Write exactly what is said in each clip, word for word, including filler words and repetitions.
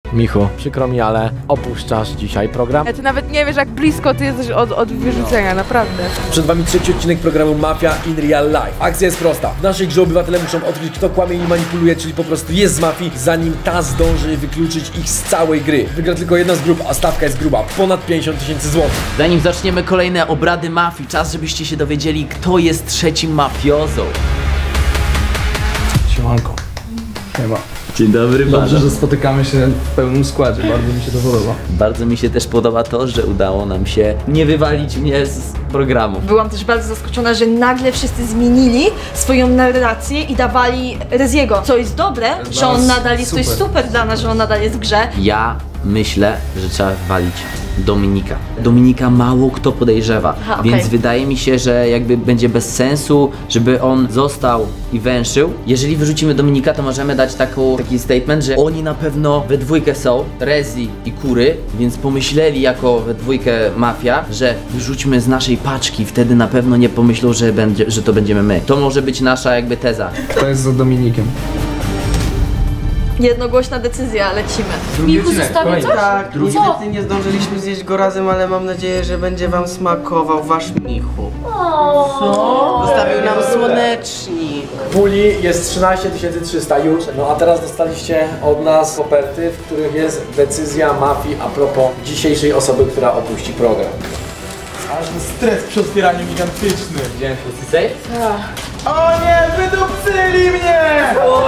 Michu, przykro mi, ale opuszczasz dzisiaj program. Ty nawet nie wiesz, jak blisko ty jesteś od, od wyrzucenia, naprawdę. Przed wami trzeci odcinek programu Mafia in Real Life. Akcja jest prosta. W naszej grze obywatele muszą odkryć, kto kłamie i manipuluje, czyli po prostu jest z mafii, zanim ta zdąży wykluczyć ich z całej gry. Wygra tylko jedna z grup, a stawka jest gruba. Ponad pięćdziesiąt tysięcy złotych. Zanim zaczniemy kolejne obrady mafii, czas, żebyście się dowiedzieli, kto jest trzecim mafiozą. Siemanko. Siema. Dzień dobry, Dobrze, że spotykamy się w pełnym składzie, bardzo mi się to podoba. Bardzo mi się też podoba to, że udało nam się nie wywalić mnie z programu. Byłam też bardzo zaskoczona, że nagle wszyscy zmienili swoją narrację i dawali Reziego, co jest dobre, że on nadal jest, to jest super dla nas, że on nadal jest w grze. Ja myślę, że trzeba walić Dominika. Dominika mało kto podejrzewa, Aha, okay. Więc wydaje mi się, że jakby będzie bez sensu, żeby on został i węszył. Jeżeli wyrzucimy Dominika, to możemy dać taką, taki statement, że oni na pewno we dwójkę są, Rezi i Kury, więc pomyśleli jako we dwójkę mafia, że wyrzućmy z naszej paczki, wtedy na pewno nie pomyślą, że, będzie, że to będziemy my. To może być nasza jakby teza. To jest za Dominikiem. Jednogłośna decyzja, lecimy. Michu zostawił coś? Tak, Drugi niestety nie zdążyliśmy zjeść go razem, ale mam nadzieję, że będzie wam smakował wasz Michu. Co? Zostawił nam słonecznik. Puli jest trzynaście tysięcy trzysta już, no a teraz dostaliście od nas koperty, w których jest decyzja mafii a propos dzisiejszej osoby, która opuści program. Aż stres przy otwieraniu gigantyczny. Widziałem Pussy Safe? O nie, wydupcyli mnie!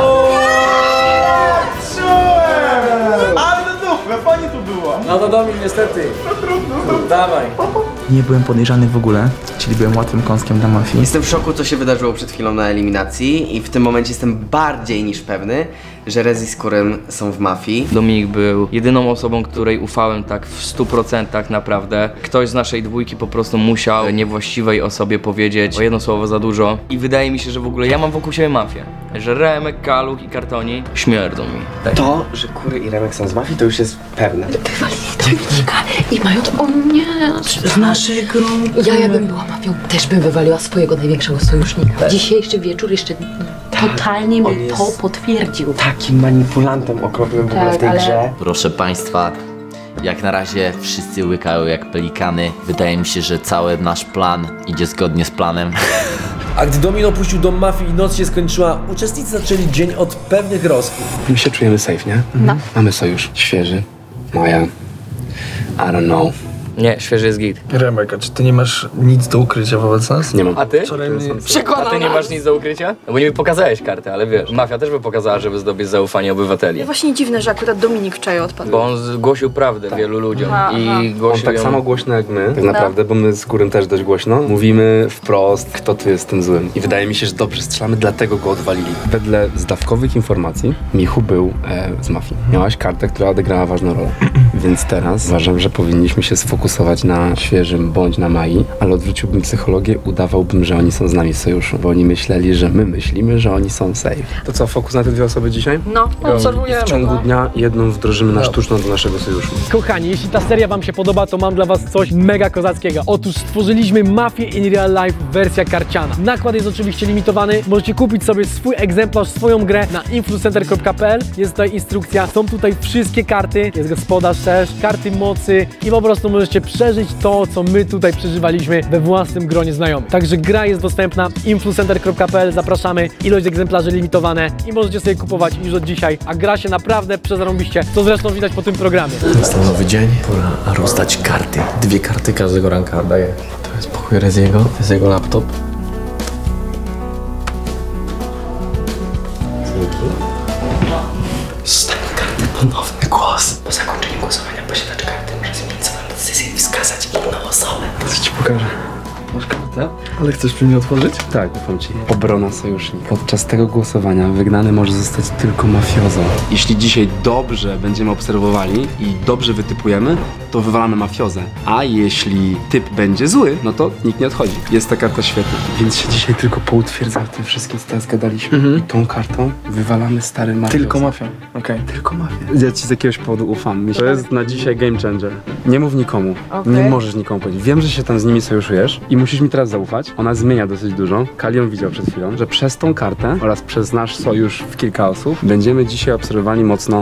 Czułem! Ale do dupy, fajnie tu było. No to Domin, niestety. Dawaj. Nie byłem podejrzany w ogóle, czyli byłem łatwym kąskiem dla mafii. Jestem w szoku, co się wydarzyło przed chwilą na eliminacji i w tym momencie jestem bardziej niż pewny, że Rezi z Kurem są w mafii. Dominik był jedyną osobą, której ufałem tak w stu procentach naprawdę. Ktoś z naszej dwójki po prostu musiał niewłaściwej osobie powiedzieć o jedno słowo za dużo. I wydaje mi się, że w ogóle ja mam wokół siebie mafię. Że Remek, Kaluch i Kartoni śmierdzą mi. Tak. To, że Kury i Remek są z mafii, to już jest pewne. Wywalili Dominika i mają to... O nie! Z naszej grupy. Ja jakbym była mafią, też bym wywaliła swojego największego sojusznika. Dzisiejszy wieczór jeszcze totalnie mi to potwierdził. Takim manipulantem okropnym w ogóle Tak, w tej ale- grze. Proszę Państwa, jak na razie wszyscy łykają jak pelikany. Wydaje mi się, że cały nasz plan idzie zgodnie z planem. A gdy Domin opuścił dom mafii i noc się skończyła, uczestnicy zaczęli dzień od pewnych rozkmin. My się czujemy safe, nie? No. Mamy sojusz świeży. No ja... I don't know. Nie, świeży jest git. Remek, a czy ty nie masz nic do ukrycia wobec nas? Nie mam. A ty? Wczoraj mnie... A ty nie masz nic do ukrycia? No bo nie mi pokazałeś kartę, ale wiesz, mafia też by pokazała, żeby zdobyć zaufanie obywateli. Właśnie dziwne, że akurat Dominik w czaje odpadł. Bo on zgłosił prawdę wielu ludziom Aha, aha. i On głosił tak ją... samo głośno jak my, tak No. naprawdę, bo my z Kurym też dość głośno. Mówimy wprost, kto tu jest tym złym. I wydaje mi się, że dobrze strzelamy, dlatego go odwalili. Wedle zdawkowych informacji, Michu był e, z mafii. Miałaś kartę, która odegrała ważną rolę. Więc teraz uważam, że powinniśmy się sfokusować na świeżym bądź na Mai, ale odwróciłbym psychologię, udawałbym, że oni są z nami w sojuszu, bo oni myśleli, że my myślimy, że oni są safe. To co, fokus na te dwie osoby dzisiaj? No, Obserwujemy. W ciągu dnia jedną wdrożymy na sztuczną do naszego sojuszu. Kochani, jeśli ta seria wam się podoba, to mam dla was coś mega kozackiego. Otóż stworzyliśmy Mafię in Real Life wersja karciana. Nakład jest oczywiście limitowany. Możecie kupić sobie swój egzemplarz, swoją grę na influcenter kropka p l. Jest tutaj instrukcja, są tutaj wszystkie karty, jest gospodarz też, karty mocy i po prostu możecie przeżyć to, co my tutaj przeżywaliśmy we własnym gronie znajomych. Także gra jest dostępna, influcenter kropka p l, zapraszamy, ilość egzemplarzy limitowane i możecie sobie kupować już od dzisiaj, a gra się naprawdę przezarąbiście, co zresztą widać po tym programie. Nastał nowy dzień, pora rozdać karty. Dwie karty każdego ranka daję. To jest pokój Reziego, to jest jego laptop. Zostań karty, ponowny głos. Po zakończeniu głosowania posiadacz karty może zmienić swoją decyzję i wskazać inną osobę. To ci pokażę. Masz kartę? Ale chcesz przy mnie otworzyć? Tak, ufam ci. Obrona sojusznika. Podczas tego głosowania wygnany może zostać tylko mafiozą. Jeśli dzisiaj dobrze będziemy obserwowali i dobrze wytypujemy, to wywalamy mafiozę. A jeśli typ będzie zły, no to nikt nie odchodzi. Jest ta karta świetna. Więc się dzisiaj tylko poutwierdzam w tym wszystkim, co teraz gadaliśmy. Mhm. I tą kartą wywalamy stary mafiozę. Tylko mafią, okej. Okay. Tylko mafię. Ja ci z jakiegoś powodu ufam. To jest na dzisiaj game changer. Nie mów nikomu. Okay. Nie możesz nikomu powiedzieć. Wiem, że się tam z nimi sojuszujesz i musisz mi teraz zaufać. Ona zmienia dosyć dużo. Kalion widział przed chwilą, że przez tą kartę oraz przez nasz sojusz w kilka osób będziemy dzisiaj obserwowani mocno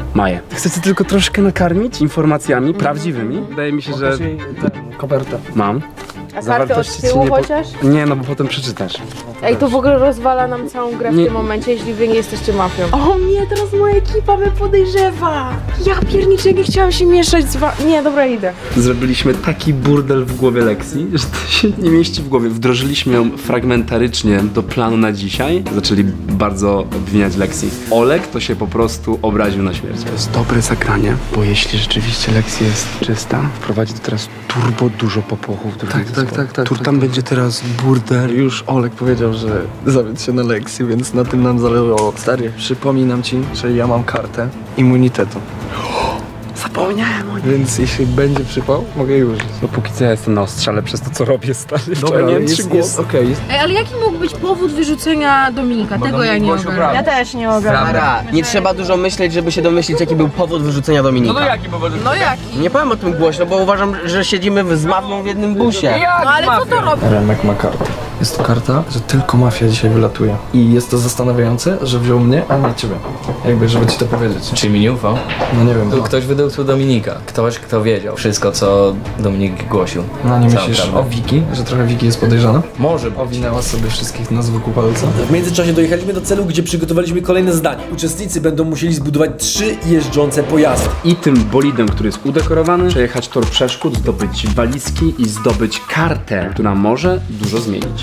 Maję. Chcecie tylko troszkę nakarmić informacjami prawdziwymi? Wydaje mi się, że... Kopertę. Mam. A kartę od tyłu nie chociaż? Po... Nie, no bo potem przeczytasz. Ej, to w ogóle rozwala nam całą grę w Nie. tym momencie, jeśli wy nie jesteście mafią. O nie, teraz moja ekipa mnie podejrzewa. Ja pierniczę, nie chciałam się mieszać z wa... Nie, dobra, idę. Zrobiliśmy taki burdel w głowie Lexi, że to się nie mieści w głowie. Wdrożyliśmy ją fragmentarycznie do planu na dzisiaj. Zaczęli bardzo obwiniać Lexi. Olek to się po prostu obraził na śmierć. To jest dobre zagranie, bo jeśli rzeczywiście Lexi jest czysta, wprowadzi to teraz turbo dużo popłochów. Tak, tak, tak, tak. Tur tam będzie teraz burdel. Już Olek powiedział, że zawiódł się na lekcji, więc na tym nam zależało. Stary, przypominam ci, że ja mam kartę immunitetu. Zapomniałem o nim. Więc jeśli będzie przypał, mogę już. No póki co ja jestem na ostrzale przez to, co robię, stary. Dobra, nie jest, trzy jest, głosy. okej. Jest. Ej, ale jaki mógł być powód wyrzucenia Dominika? Tego ja nie ogarniam. Ja też nie ogarniam. Dobra, nie trzeba dużo myśleć, żeby się domyślić, jaki był powód wyrzucenia Dominika. No to jaki powód? No jaki? Nie powiem o tym głośno, bo uważam, że siedzimy z mafią w jednym busie. No ale co to robi? Remek ma kartę. Jest to karta, że tylko mafia dzisiaj wylatuje. I jest to zastanawiające, że wziął mnie, a nie ciebie. Jakby, żeby ci to powiedzieć. Czy mi nie ufał? No nie wiem. Tu ktoś wydupcył Dominika. Ktoś, kto wiedział wszystko, co Dominik głosił. No nie Całą myślisz prawdę. o Wiki, że trochę Wiki jest podejrzana? Może być. Owinęła sobie wszystkich nas wokół palca. W międzyczasie dojechaliśmy do celu, gdzie przygotowaliśmy kolejne zadanie. Uczestnicy będą musieli zbudować trzy jeżdżące pojazdy. I tym bolidem, który jest udekorowany, przejechać tor przeszkód, zdobyć walizki i zdobyć kartę, która może dużo zmienić.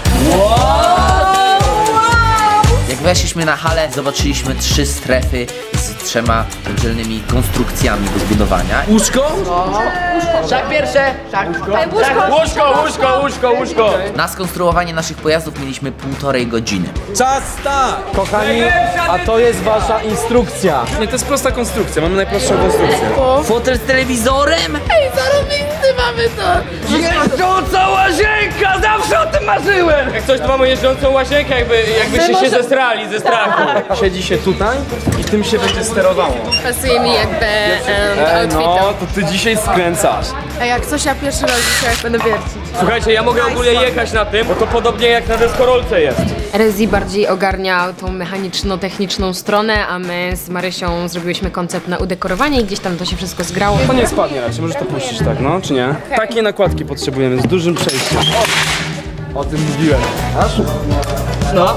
Jak weszliśmy na halę, zobaczyliśmy trzy strefy z trzema oddzielnymi konstrukcjami do zbudowania. Łóżko? Szak pierwsze! Szak. Łóżko, łóżko, łóżko, łóżko! Na skonstruowanie naszych pojazdów mieliśmy półtorej godziny. Czas start! Kochani, a to jest wasza instrukcja. Nie, to jest prosta konstrukcja, mamy najprostszą konstrukcję. Fotel z telewizorem? Ej, zarobisty mamy to! Jeżdżąca łazienka! Zawsze o tym marzyłem! Jak coś, to mamy jeżdżącą łazienkę, jakby, jakbyście się zesrali ze strachu. Siedzi się tutaj i tym się będzie sterowało. Pasuje mi jakby um, do E, outfitu. no, to ty dzisiaj skręcasz. Ej, jak coś, ja pierwszy raz dzisiaj będę wiercić. Słuchajcie, ja mogę ogólnie jechać na tym, bo to podobnie jak na deskorolce jest. Rezi bardziej ogarnia tą mechaniczno-techniczną stronę, a my z Marysią zrobiłyśmy koncept na udekorowanie i gdzieś tam to się wszystko zgrało. To nie spadnie raczej, możesz to puścić tak, no, czy nie? Takie nakładki potrzebujemy, z dużym przejściem. O tym mówiłem. Aż? No.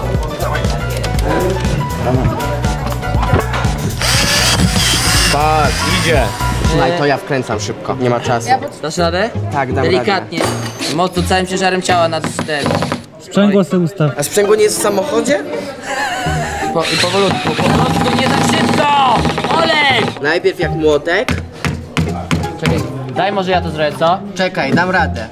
Patrz, Idzie. Trzymaj, to ja wkręcam szybko, nie ma czasu. Dasz radę? Tak, dam Delikatnie. Mocno całym ciężarem ciała na cztery. Sprzęgło sobie ustaw. A sprzęgło nie jest w samochodzie? Po, I powolutku, powolutku, nie tak szybko! Olej! Najpierw jak młotek. Czekaj, daj może ja to zrobię, co? Czekaj, dam radę.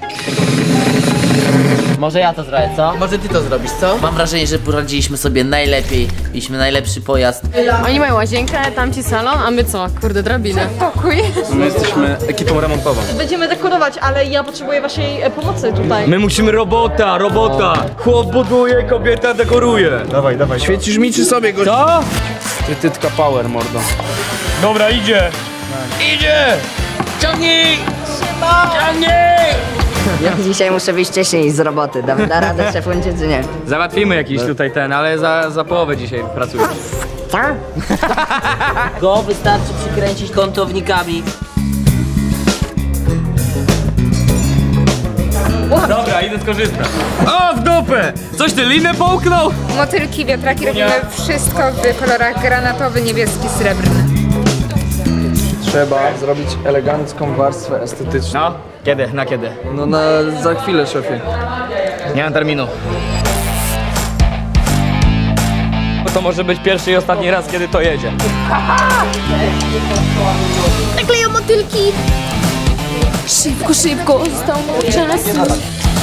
Może ja to zrobię, co? Może ty to zrobisz, co? Mam wrażenie, że poradziliśmy sobie najlepiej. Mieliśmy najlepszy pojazd. Oni mają łazienkę, tamci salon, a my co? Kurde, drabinę. Pokój. My jesteśmy ekipą remontową. Będziemy dekorować, ale ja potrzebuję waszej e, pomocy tutaj. My musimy robota, robota. Chłop buduje, kobieta dekoruje. Dawaj, dawaj. Świecisz mi czy sobie, gościu? Co? Ty tytka power, mordo. Dobra, idzie. Idzie. Ciągnij. Ciągnij. Ja dzisiaj muszę wyjść wcześniej z roboty. Da, da radę szefuncie czy nie? Załatwimy jakiś tutaj ten, ale za, za połowę dzisiaj pracujesz. Co? Go wystarczy przykręcić kątownikami. Dobra, idę skorzystać. O, w dupę! Coś ty linę połknął? Motylki, wiatraki, robimy wszystko w kolorach granatowy, niebieski, srebrny. Trzeba zrobić elegancką warstwę estetyczną. No, kiedy? Na kiedy? No na za chwilę, szefie. Nie mam terminu. To może być pierwszy i ostatni raz, kiedy to jedzie. Nakleją motylki! Szybko, szybko, został mało czasu.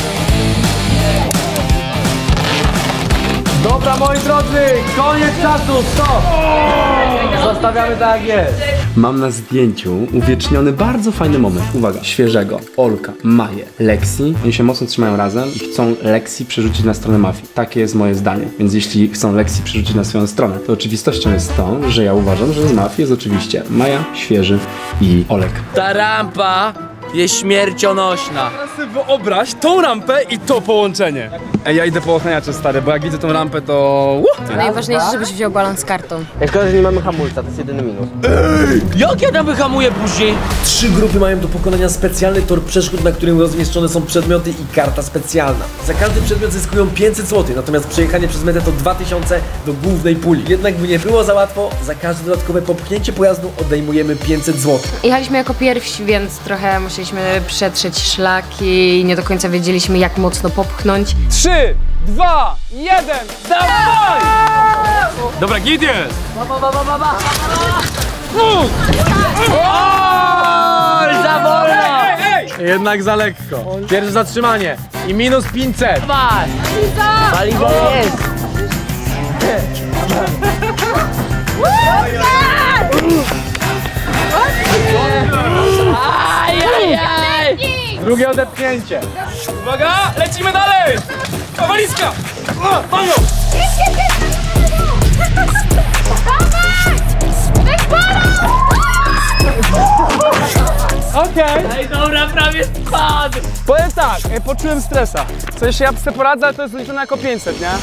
Dobra, moi drodzy, koniec czasu, stop! Zostawiamy tak jak jest. Mam na zdjęciu uwieczniony bardzo fajny moment. Uwaga, świeżego. Olka, Maję, Lexi. Oni się mocno trzymają razem i chcą Lexi przerzucić na stronę mafii. Takie jest moje zdanie. Więc jeśli chcą Lexi przerzucić na swoją stronę, to oczywistością jest to, że ja uważam, że z mafii jest oczywiście Maja, Świeży i Olek. Ta rampa jest śmiercionośna. Teraz sobie wyobraź tą rampę i to połączenie. Ej, ja idę po ochraniacze, stary, bo jak widzę tą rampę, to... Uh! Najważniejsze, żebyś wziął balans z kartą. Ja szkoda, że nie mamy hamulca, to jest jedyny minus. Jak ja tam wyhamuję później? Trzy grupy mają do pokonania specjalny tor przeszkód, na którym rozmieszczone są przedmioty i karta specjalna. Za każdy przedmiot zyskują pięćset złotych, natomiast przejechanie przez metę to dwa tysiące do głównej puli. Jednak by nie było za łatwo, za każde dodatkowe popchnięcie pojazdu odejmujemy pięćset złotych. Jechaliśmy jako pierwsi, więc trochę musieliśmy przetrzeć szlaki i nie do końca wiedzieliśmy, jak mocno popchnąć. Trzy, dwa, jeden, dawaj! Dobra, git jest! Oj, za wolno! Jednak za lekko. Pierwsze zatrzymanie i minus pięćset. Dawaj! Paliwo jest! Ajajaj! Drugie odepchnięcie. Uwaga, lecimy dalej! Kawaliska! Mam ją! Okej. Ej, dobra, prawie spadł! Powiem tak, e, poczułem stresa. W sensie ja sobie poradzę, ale to jest liczone jako pięćset, nie?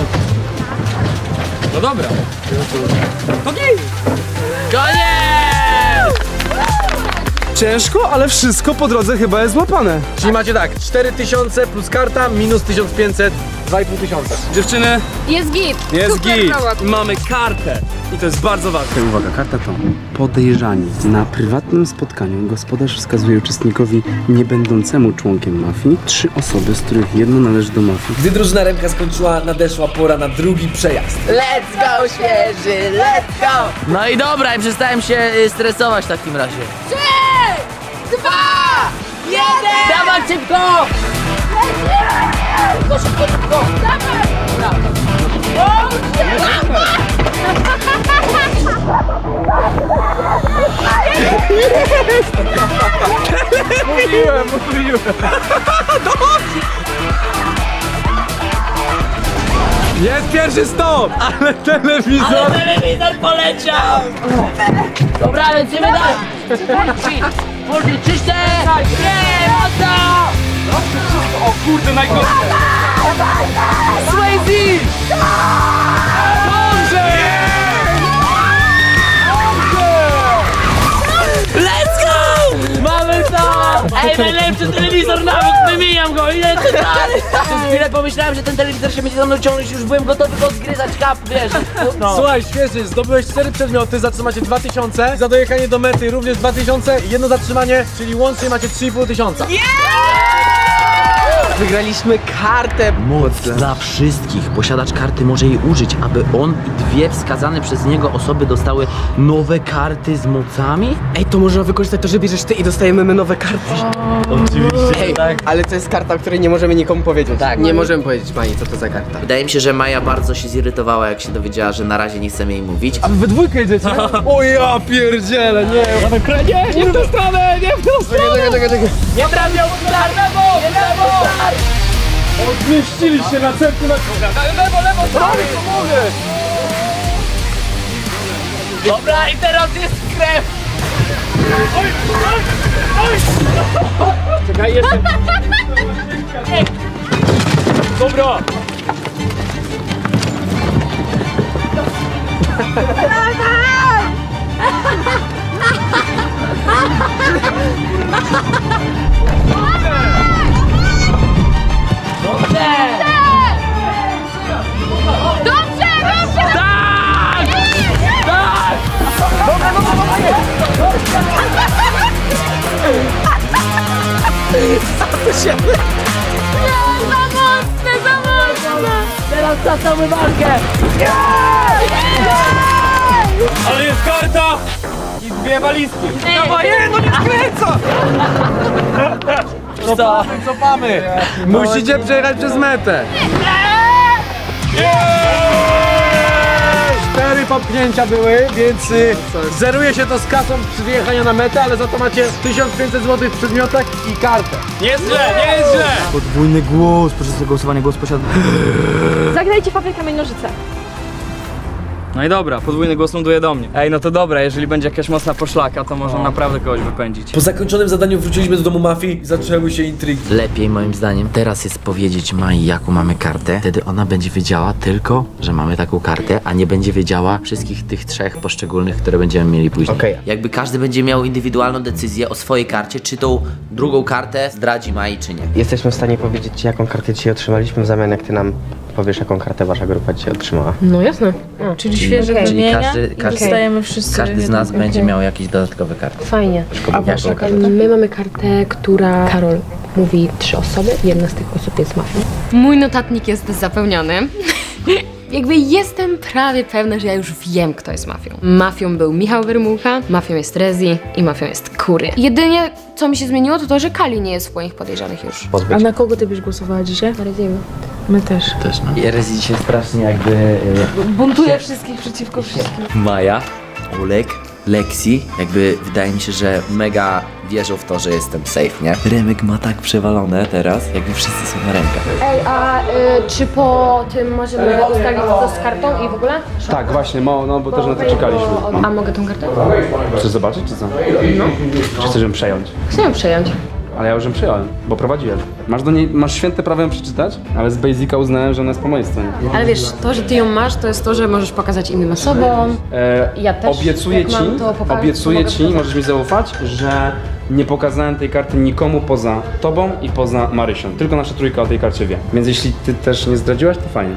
No dobra. To git! Koniec! Ciężko, ale wszystko po drodze chyba jest złapane. Czyli macie tak, cztery tysiące plus karta, minus tysiąc pięćset, dwa i pół tysiąca. Dziewczyny, Jest git! jest Super git. prawa. Mamy kartę i to jest bardzo ważne. Uwaga, karta to podejrzani. Na prywatnym spotkaniu gospodarz wskazuje uczestnikowi niebędącemu członkiem mafii trzy osoby, z których jedno należy do mafii. Gdy drużyna Remka skończyła, nadeszła pora na drugi przejazd. Let's go, świeży, let's go! No i dobra, i przestałem się y, stresować w takim razie. Trzy, dwa, jeden! Dawaj szybko! Szybko, szybko, szybko! Mówiłem, mówiłem. Jest pierwszy stop, ale telewizor. Ale telewizor poleciał! Dobra, lecimy dalej! Może czyste! Nie, mocno! O kurde, najgorsze. Swayze! Dobrze! Let's go! Mamy to! Ej, najlepszy telewizor nawet, wymieniam go, ile ty dalej? Przez chwilę pomyślałem, że ten telewizor się będzie za mną ciągnąć, już byłem gotowy go zgryzać kap, wiesz. No. Słuchaj, świetnie, zdobyłeś cztery przedmioty, za co macie dwa tysiące, za dojechanie do mety również dwa tysiące, jedno zatrzymanie, czyli łącznie macie trzy i pół tysiąca. Wygraliśmy kartę. Moc dla wszystkich. Posiadacz karty może jej użyć, aby on i dwie wskazane przez niego osoby dostały nowe karty z mocami? Ej, to można wykorzystać to, że bierzesz ty i dostajemy my nowe karty. Oczywiście, Ej, tak. ale to jest karta, o której nie możemy nikomu powiedzieć. Tak. Nie możemy powiedzieć pani, co to za karta. Wydaje mi się, że Maja bardzo się zirytowała, jak się dowiedziała, że na razie nie chcemy jej mówić. A wy we dwójkę jedziecie? O ja pierdzielę, nie. Nie, nie w tą stronę, nie w tą stronę. Czekaj, czekaj, czekaj. Nie trafiał w lewo! Lewo! Zmieściliście na centymetr. Lewo, lewo, stary, pomogę. Dobra, i teraz jest krew! Oj, oj, oj. Czekaj, jeszcze. Dobra. Dobrze! Dobrze, dobrze! Tak! Tak! Dobra, dobra, dobra. Co to się... Nie, za mocne, za mocne! Teraz zaczynamy walkę! Ale jest karta i dwie walizki. Dawaj, nie, no nie skręca! Cofamy, cofamy. Musicie przejechać przez metę. Cztery popchnięcia były, więc y, zeruje się to z kasą przy wyjechaniu na metę, ale za to macie tysiąc pięćset złotych w przedmiotach i kartę. Nie jest źle, nie jest źle. Podwójny głos, podczas głosowania głos posiada... Zagrajcie papier, kamień, nożyce. No i dobra, podwójny głos ląduje do mnie. Ej, no to dobra, jeżeli będzie jakaś mocna poszlaka, to można naprawdę kogoś wypędzić. Po zakończonym zadaniu wróciliśmy do domu mafii i zaczęły się intrygi. Lepiej moim zdaniem teraz jest powiedzieć Mai, jaką mamy kartę. Wtedy ona będzie wiedziała tylko, że mamy taką kartę, a nie będzie wiedziała wszystkich tych trzech poszczególnych, które będziemy mieli później. Okej. Jakby każdy będzie miał indywidualną decyzję o swojej karcie, czy tą drugą kartę zdradzi Mai, czy nie. Jesteśmy w stanie powiedzieć ci, jaką kartę dzisiaj otrzymaliśmy w zamian, jak ty nam powiesz, jaką kartę wasza grupa dzisiaj otrzymała. No jasne. O, czyli świeże okay. Czyli wymienia każdy, i każdy, dostajemy wszyscy każdy z jedną. nas Okay. będzie miał jakieś dodatkowe karty. Fajnie. A wasza karta? My mamy kartę, która Karol mówi trzy osoby. Jedna z tych osób jest mafią. Mój notatnik jest zapełniony. Jakby jestem prawie pewna, że ja już wiem, kto jest mafią. Mafią był Michał Wyrmucha, mafią jest Rezi i mafią jest Kury. Jedynie, co mi się zmieniło, to to, że Kali nie jest w moich podejrzanych już. A na kogo ty byś głosowała dzisiaj? Na Reziego. My też. Też no. I Rezi dzisiaj strasznie jakby... Yy, Buntuje wszystkich przeciwko wszystkim. Maja, Olek, Lexi, jakby wydaje mi się, że mega wierzą w to, że jestem safe, nie? Remek ma tak przewalone teraz, jakby wszyscy są na rękach. Ej, a y, czy po tym możemy ustalić to z kartą i w ogóle? Tak, właśnie, mo, no bo też na to czekaliśmy. A mogę tą kartę? Chcesz zobaczyć, czy co? No. Czy chcesz ją przejąć? Chcę ją przejąć. Ale ja już ją przyjąłem, bo prowadziłem. Masz do niej, masz święte prawo ją przeczytać, ale z Basica uznałem, że ona jest po mojej stronie. Ale wiesz, to, że ty ją masz, to jest to, że możesz pokazać innym osobom. E, Ja też, obiecuję jak ci, mam, to pokażę, obiecuję mogę ci, pokazać. możesz mi zaufać, że nie pokazałem tej karty nikomu poza tobą i poza Marysią. Tylko nasza trójka o tej karcie wie. Więc jeśli ty też nie zdradziłaś, to fajnie.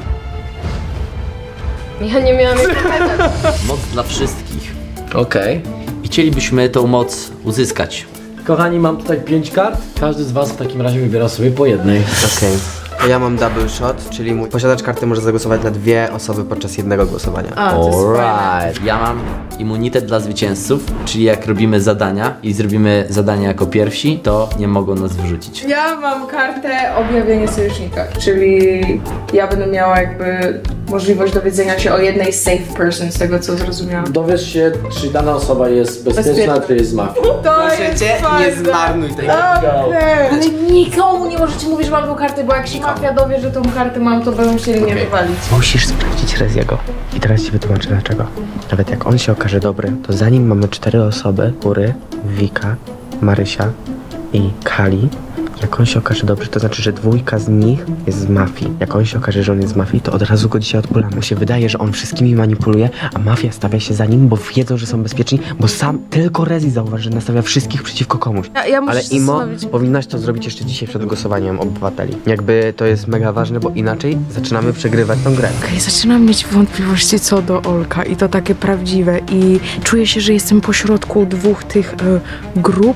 Ja nie miałam jej pokazać. Moc dla wszystkich. Okej. Okay. I chcielibyśmy tą moc uzyskać. Kochani, mam tutaj pięć kart. Każdy z was w takim razie wybiera sobie po jednej. Okej. Okay. Ja mam double shot, czyli mój posiadacz karty może zagłosować na dwie osoby podczas jednego głosowania. A, to jest fajne. Alright. Ja mam immunitet dla zwycięzców, czyli jak robimy zadania i zrobimy zadania jako pierwsi, to nie mogą nas wyrzucić. Ja mam kartę objawienie sojusznika, czyli ja będę miała jakby możliwość dowiedzenia się o jednej safe person z tego, co zrozumiałam. Dowiesz się, czy dana osoba jest bezpieczna, Bezpieczna. czy jest z mafii. To jest fajne. nie zmarnuj tej Okay. Ale nikomu nie możecie mówić, że mam tą kartę, bo jak się mafia dowie, że tą kartę mam, to będą chcieli mnie wywalić. Musisz sprawdzić Reziego. I teraz ci wytłumaczę dlaczego. Nawet jak on się okaże dobry, to zanim mamy cztery osoby, Kury, Wika, Marysia i Kali, jak on się okaże dobry, to znaczy, że dwójka z nich jest z mafii. Jak on się okaże, że on jest z mafii, to od razu go dzisiaj odpulamy. Mu się wydaje, że on wszystkimi manipuluje, a mafia stawia się za nim, bo wiedzą, że są bezpieczni, bo sam tylko Rezi zauważy, że nastawia wszystkich przeciwko komuś. Ja, ja muszę Ale się Imo, zastanowić. powinnaś to zrobić jeszcze dzisiaj przed głosowaniem obywateli. Jakby to jest mega ważne, bo inaczej zaczynamy przegrywać tą grę. Okej, zaczynam mieć wątpliwości co do Olka i to takie prawdziwe i czuję się, że jestem pośrodku dwóch tych e, grup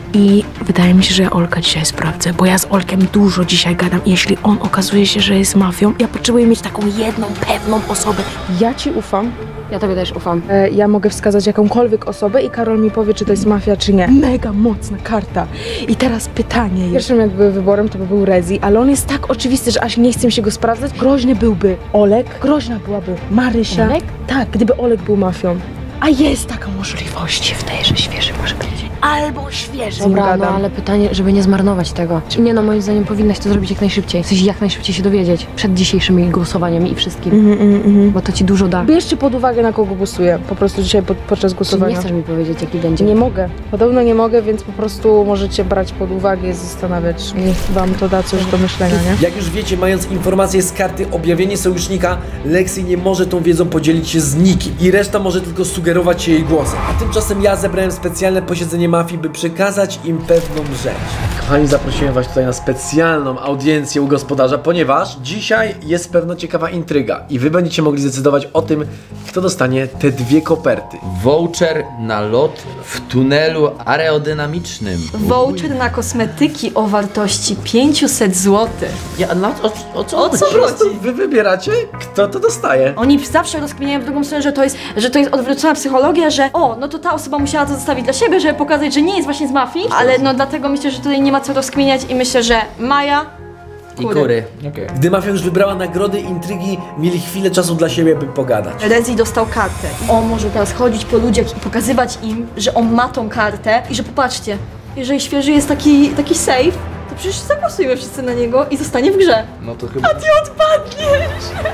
i wydaje mi się, że ja Olka dzisiaj sprawdzę, bo ja z Olkiem dużo dzisiaj gadam i jeśli on okazuje się, że jest mafią, ja potrzebuję mieć taką jedną, pewną osobę. Ja ci ufam. Ja tobie też ufam. E, ja mogę wskazać jakąkolwiek osobę i Karol mi powie, czy to jest mafia, czy nie. Mega mocna karta. I teraz pytanie. Pierwszym jakby wyborem to by był Rezi, ale on jest tak oczywisty, że aż nie chcę mi się go sprawdzać. Groźny byłby Olek, groźna byłaby Marysia. Olek? Tak, gdyby Olek był mafią. A jest taka możliwość. Się wydaje, że świeży może być. Albo świeży. Dobra, no ale pytanie, żeby nie zmarnować tego. Nie no, moim zdaniem powinnaś to zrobić jak najszybciej. Chcesz jak najszybciej się dowiedzieć. Przed dzisiejszymi głosowaniami i wszystkim. Mm, mm, mm. Bo to ci dużo da. Bierzcie pod uwagę, na kogo głosuję. Po prostu dzisiaj pod, podczas Czy głosowania. nie chcesz mi powiedzieć, jaki będzie? Nie mogę. Podobno nie mogę, więc po prostu możecie brać pod uwagę i zastanawiać. Niech wam to da coś do myślenia, nie? Jak już wiecie, mając informację z karty objawienie sojusznika, Lexi nie może tą wiedzą podzielić się z nikim i reszta może tylko sugerować się jej głosem. A tymczasem ja zebrałem specjalne posiedzenie mafii, by przekazać im pewną rzecz. Kochani, zaprosiłem was tutaj na specjalną audiencję u gospodarza, ponieważ dzisiaj jest pewna ciekawa intryga i wy będziecie mogli zdecydować o tym, kto dostanie te dwie koperty. Voucher na lot w tunelu aerodynamicznym. Voucher na kosmetyki o wartości pięćset złotych. Ja, no, o, o co O co Po prostu chodzi? wy wybieracie, kto to dostaje. Oni zawsze rozkminiają w drugą stronę, że to jest, że to jest odwrócona psychologia, że o, no to ta osoba musiała to zostawić dla siebie, żeby pokazać, że nie jest właśnie z mafii, ale no dlatego myślę, że tutaj nie ma co rozkminiać i myślę, że Maja I Kury. Okay. Gdy mafia już wybrała nagrody i intrygi, mieli chwilę czasu dla siebie, by pogadać. Rezi dostał kartę. On może teraz chodzić po ludziach i pokazywać im, że on ma tą kartę i że popatrzcie, jeżeli świeży jest taki, taki safe, to przecież zagłosujemy wszyscy na niego i zostanie w grze. No to chyba... A ty odpadniesz!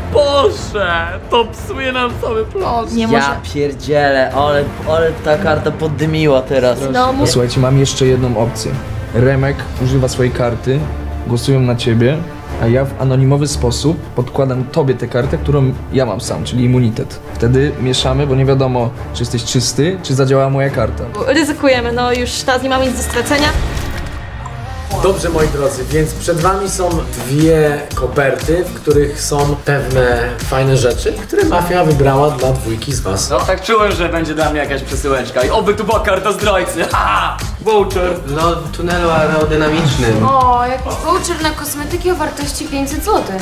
Boże, to psuje nam cały plan. Nie ja może... pierdzielę, ale, ale ta karta poddymiła teraz. No, mu... Słuchajcie, mam jeszcze jedną opcję. Remek używa swojej karty, głosują na ciebie, a ja w anonimowy sposób podkładam tobie tę kartę, którą ja mam sam, czyli immunitet. Wtedy mieszamy, bo nie wiadomo, czy jesteś czysty, czy zadziałała moja karta. Ryzykujemy, no już teraz nie mamy nic do stracenia. Dobrze, moi drodzy, więc przed wami są dwie koperty, w których są pewne fajne rzeczy, które mafia wybrała dla dwójki z was. No tak czułem, że będzie dla mnie jakaś przesyłeczka i oby tu była karta zdrajcy. Ha! Voucher. No, tunelu aerodynamicznym. O, jakiś voucher na kosmetyki o wartości pięćset złotych.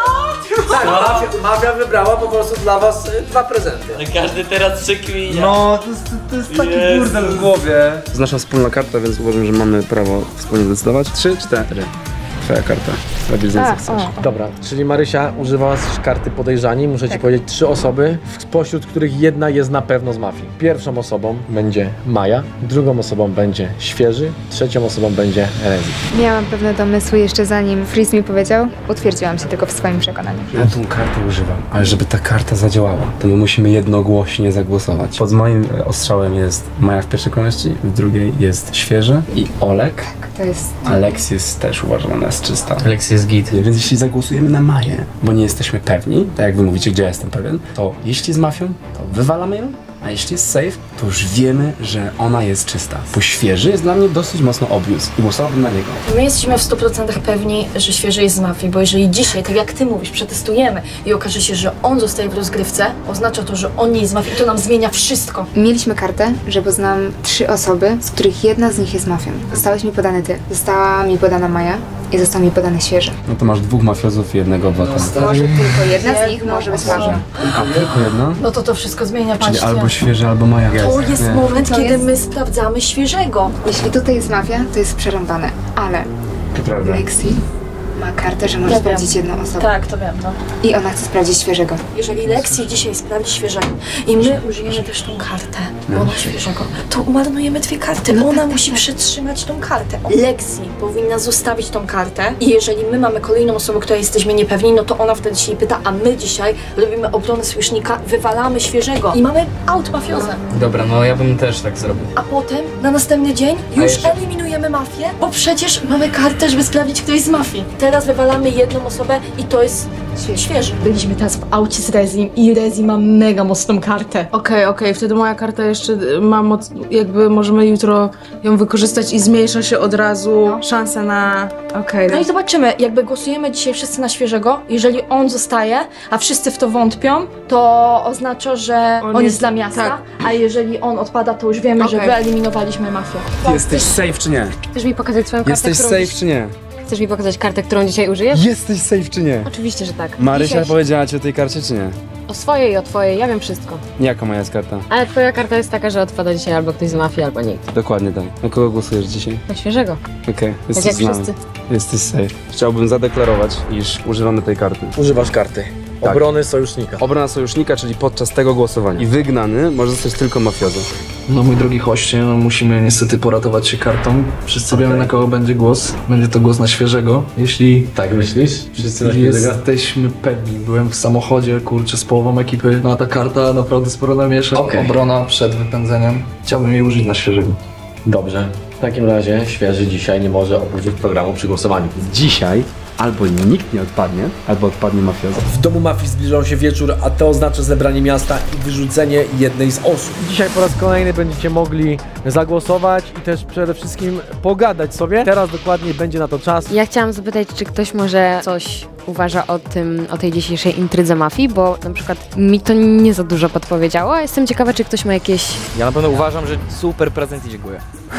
Tak, mafia, mafia wybrała po prostu dla was y, dwa prezenty. Każdy teraz przekminia. No, to jest, to jest taki Jezus. burdel w głowie. To jest nasza wspólna karta, więc uważam, że mamy prawo wspólnie decydować. Trzy, cztery. Twoja karta. Robisz z niej co chcesz. Dobra, czyli Marysia, używałaś karty podejrzani. Muszę ci powiedzieć trzy osoby, spośród których jedna jest na pewno z mafii. Pierwszą osobą będzie Maja, drugą osobą będzie Świeży, trzecią osobą będzie Rezi. Miałam pewne domysły jeszcze zanim Freeze mi powiedział. Utwierdziłam się tylko w swoim przekonaniu. Ja tą kartę używam, ale żeby ta karta zadziałała, to my musimy jednogłośnie zagłosować. Pod moim ostrzałem jest Maja w pierwszej kolejności, w drugiej jest Świeży i Olek. To jest... Alexis też uważam, ona jest czysta. Alexis jest git. Więc jeśli zagłosujemy na Maję, bo nie jesteśmy pewni, tak jak wy mówicie, gdzie ja jestem pewien, to jeśli jest mafią, to wywalamy ją, a jeśli jest safe, to już wiemy, że ona jest czysta. Bo Świeży jest dla mnie dosyć mocno obvious i głosowałbym na niego. My jesteśmy w stu procentach pewni, że Świeży jest z mafii, bo jeżeli dzisiaj, tak jak ty mówisz, przetestujemy i okaże się, że on zostaje w rozgrywce, oznacza to, że on nie jest z mafii i to nam zmienia wszystko. Mieliśmy kartę, że poznam trzy osoby, z których jedna z nich jest mafią. Zostałeś mi podany ty, została mi podana Maja i został mi podany Świeży. No to masz dwóch mafiozów i jednego obywatela. Może tylko jedna z nich może być mafią. A tylko jedna? No to to wszystko zmienia, Czyli patrzcie. albo Świeży, albo Maja. To jest Nie. moment, To kiedy jest- my sprawdzamy Świeżego. Jeśli tutaj jest mafia, to jest przerąbane, ale To prawda. Lexi ma kartę, że może Ja sprawdzić wiem. jedną osobę. Tak, to wiem, no. I ona chce sprawdzić Świeżego. Jeżeli Lexi dzisiaj sprawdzi Świeżego i my użyjemy też tą kartę, bo ona Świeżego, to umarnujemy dwie karty. Ona musi przetrzymać tą kartę. Lexi powinna zostawić tą kartę i jeżeli my mamy kolejną osobę, której jesteśmy niepewni, no to ona wtedy się jej pyta, a my dzisiaj robimy obronę sojusznika, wywalamy Świeżego i mamy out mafiozę. Dobra, no ja bym też tak zrobił. A potem na następny dzień już jeszcze- eliminujemy mafię, bo przecież mamy kartę, żeby sprawdzić, kto jest z mafii. Teraz wywalamy jedną osobę i to jest Świeży. Byliśmy teraz w aucie z Rezim i Rezi ma mega mocną kartę. Okej, okej, wtedy moja karta jeszcze ma moc, jakby możemy jutro ją wykorzystać i zmniejsza się od razu szansa na... Okej, No i zobaczymy, jakby głosujemy dzisiaj wszyscy na Świeżego, jeżeli on zostaje, a wszyscy w to wątpią, to oznacza, że on, On jest jest- dla miasta, tak. a jeżeli on odpada, to już wiemy, że Okej. wyeliminowaliśmy mafię. Ty jesteś safe czy nie? Chcesz mi pokazać swoją kartę, Jesteś którą safe dziś... czy nie? Chcesz mi pokazać kartę, którą dzisiaj użyjesz? Jesteś safe czy nie? Oczywiście, że tak. Marysia Dzisiaj... powiedziała ci o tej karcie czy nie? O swojej i o twojej, ja wiem wszystko. Jaka moja jest karta? Ale twoja karta jest taka, że odpada dzisiaj albo ktoś z mafii, albo nikt. Dokładnie tak. Na kogo głosujesz dzisiaj? Na Świeżego. Okej, jesteś jak z nami. wszyscy. Jesteś safe. Chciałbym zadeklarować, iż używamy tej karty. Używasz karty. Tak. Obrony sojusznika. Obrona sojusznika, czyli podczas tego głosowania. I wygnany może zostać tylko mafiozo. No mój drogi hoście, no musimy niestety poratować się kartą. Wszyscy wiemy, na kogo będzie głos. Będzie to głos na Świeżego. Jeśli Tak myślisz? Wszyscy na Świeżego? jesteśmy pewni, byłem w samochodzie, kurczę, z połową ekipy. No a ta karta naprawdę sporo namiesza. Okej. Obrona przed wypędzeniem. Chciałbym jej użyć na Świeżego. Dobrze. W takim razie Świeży dzisiaj nie może opuścić programu przy głosowaniu. Dzisiaj albo nikt nie odpadnie, albo odpadnie mafiozo. W domu mafii zbliżał się wieczór, a to oznacza zebranie miasta i wyrzucenie jednej z osób. Dzisiaj po raz kolejny będziecie mogli zagłosować i też przede wszystkim pogadać sobie. Teraz dokładnie będzie na to czas. Ja chciałam zapytać, czy ktoś może coś uważa o tym, o tej dzisiejszej intrydze mafii, bo na przykład mi to nie za dużo podpowiedziało, a jestem ciekawa, czy ktoś ma jakieś... Ja na pewno uważam, że super prezent i dziękuję.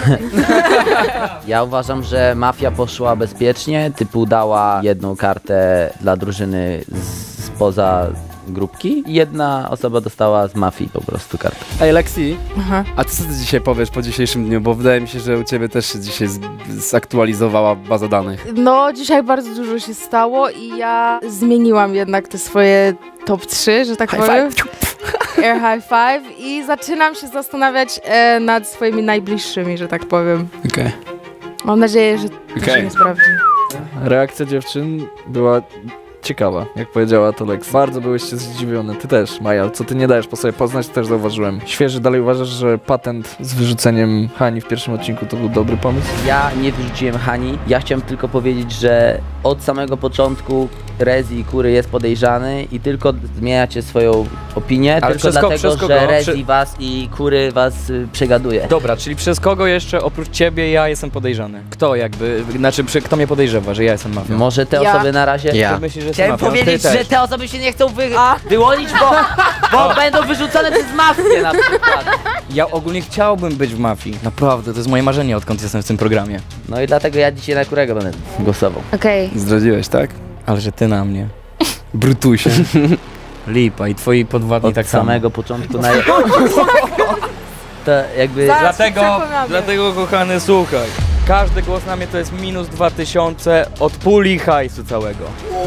Ja uważam, że mafia poszła bezpiecznie, typu dała jedną kartę dla drużyny z- spoza grupki i jedna osoba dostała z mafii po prostu kartę. Ej Lexi, Aha. a co ty dzisiaj powiesz po dzisiejszym dniu? Bo wydaje mi się, że u ciebie też się dzisiaj z- zaktualizowała baza danych. No, dzisiaj bardzo dużo się stało i ja zmieniłam jednak te swoje top trzy, że tak powiem. Air high five i zaczynam się zastanawiać e, nad swoimi najbliższymi, że tak powiem. Okej. Mam nadzieję, że to się Okej. nie sprawdzi. Reakcja dziewczyn była ciekawa, jak powiedziała to Lex. Bardzo byłyście zdziwione. Ty też, Maja. Co ty nie dajesz po sobie poznać, to też zauważyłem. Świeży, dalej uważasz, że patent z wyrzuceniem Hani w pierwszym odcinku to był dobry pomysł? Ja nie wyrzuciłem Hani. Ja chciałem tylko powiedzieć, że od samego początku Rezi i Kury jest podejrzany i tylko zmieniacie swoją opinię, Ale tylko przez ko- dlatego, przez kogo? że Rezi Przy- was i Kury was y, przegaduje. Dobra, czyli przez kogo jeszcze oprócz ciebie ja jestem podejrzany? Kto jakby, znaczy przy, kto mnie podejrzewa, że ja jestem mafią? Może te Ja. osoby na razie... Ja. Ty myślisz, że jestem Chciałem mafią? powiedzieć, Ty że też. te osoby się nie chcą wy... wyłonić, bo, bo będą wyrzucone przez mafię na przykład. Ja ogólnie chciałbym być w mafii. Naprawdę, to jest moje marzenie, odkąd jestem w tym programie. No i dlatego ja dzisiaj na Kurego będę głosował. Okej. Zdradziłeś, tak? Ale że ty na mnie. Brutusie. Lipa i twoi podwładni Od tak samo. samego początku na... To jakby... Dlatego, dlatego kochany, słuchaj. Każdy głos na mnie to jest minus dwa tysiące od puli hajsu całego.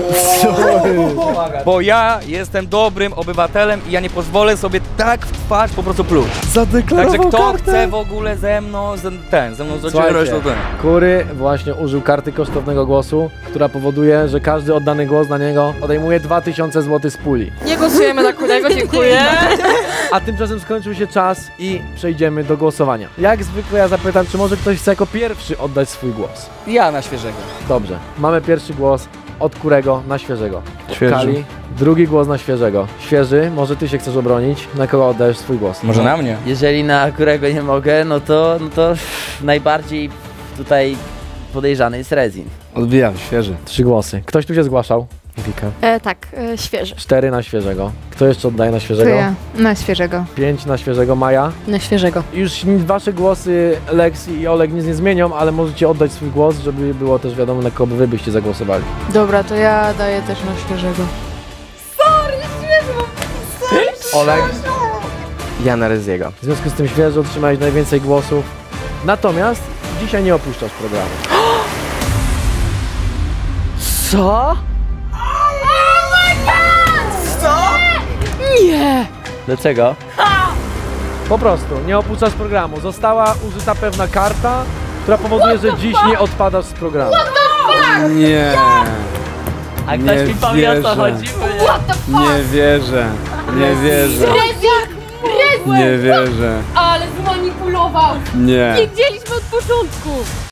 Bo ja jestem dobrym obywatelem i ja nie pozwolę sobie tak w twarz po prostu pluć. Zadeklarował Także kto kartę. chce w ogóle ze mną, z, ten, ze mną Słuchajcie, zacierać, to ten. Kury właśnie użył karty kosztownego głosu, która powoduje, że każdy oddany głos na niego odejmuje dwa tysiące złotych z puli. Nie głosujemy na Kurego, dziękuję. A tymczasem skończył się czas i przejdziemy do głosowania. Jak zwykle ja zapytam, czy może ktoś chce jako pierwszy oddać swój głos? Ja na świeżego. Dobrze, mamy pierwszy głos od Kurego na świeżego. Świeży. Kali, drugi głos na świeżego. Świeży, może ty się chcesz obronić? Na kogo oddajesz swój głos? Może na mnie? Jeżeli na Kurego nie mogę, no to, no to najbardziej tutaj podejrzany jest Rezi. Odbijam, świeży. Trzy głosy. Ktoś tu się zgłaszał? Wika. E, tak, e, świeży. Cztery na świeżego. Kto jeszcze oddaje na To świeżego? ja. Na świeżego. Pięć na świeżego. Maja? Na świeżego. Już wasze głosy, Lexi i Oleg, nic nie zmienią, ale możecie oddać swój głos, żeby było też wiadomo, na kogo wy byście zagłosowali. Dobra, to ja daję też na świeżego. Sorry, świeżo! Oleg? Ja na Reziego. W związku z tym świeżo otrzymałeś najwięcej głosów. Natomiast dzisiaj nie opuszczasz programu. Co? Co? Nie! Dlaczego? Po prostu, nie opuszczasz programu. Została użyta pewna karta, która powoduje, że dziś nie odpadasz z programu. Nie. A ktoś mi powie, o co chodzi? Nie wierzę. Nie wierzę. Reziak! Nie wierzę. Ale zmanipulował! Nie. Wiedzieliśmy od początku!